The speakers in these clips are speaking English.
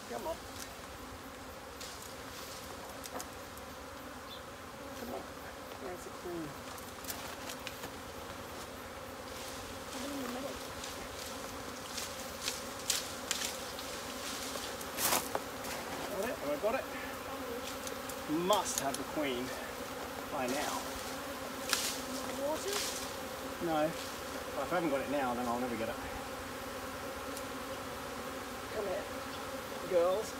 Come on. Come on. Where's the queen? I'm in the middle. Got it? Have I got it? Must have the queen by now. Water? No. Well, if I haven't got it now, then I'll never get it. Come here, girls.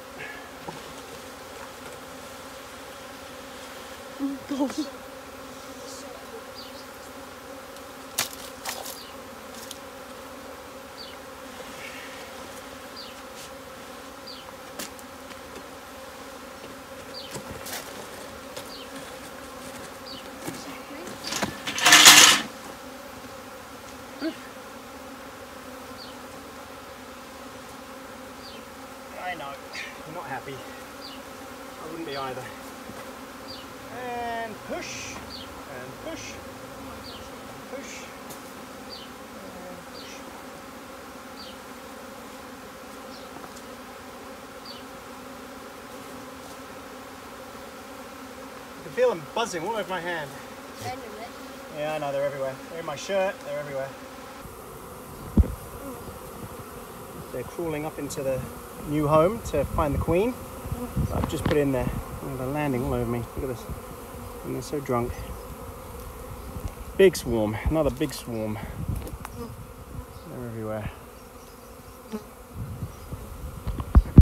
Oh God. I know, you're not happy. I wouldn't be either. And push, and push, and push, and push. I can feel them buzzing all over my hand. Yeah, I know, they're everywhere. They're in my shirt, they're everywhere. They're crawling up into the new home to find the queen. I've just put in there. Oh, they're landing all over me. Look at this. And they're so drunk. Big swarm. Another big swarm. They're everywhere.